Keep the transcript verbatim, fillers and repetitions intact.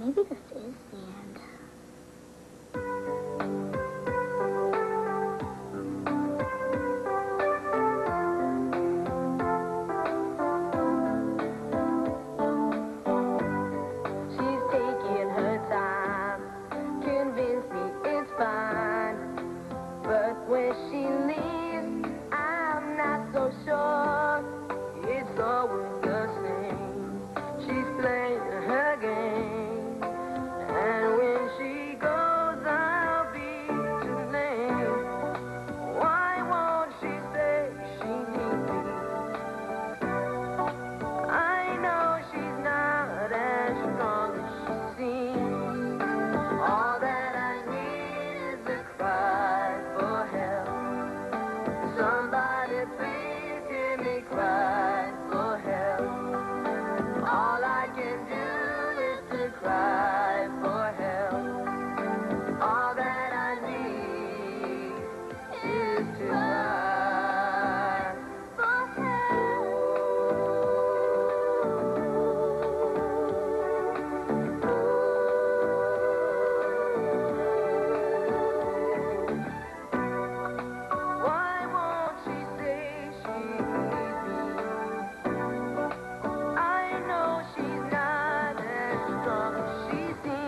Maybe this is the end. She's taking her time, convince me it's fine. But when she leaves, I'm not so sure. It's always the same. She's playing her game, and when she goes, I'll be to blame. Why won't she say she needs me? I know she's not as strong as she seems. All that I need is a cry for help. Somebody please hear me cry for help. All I can do is to cry for help. All that I need is to cry for help. Why won't she say she needs me? I know she's not as strong as she seems.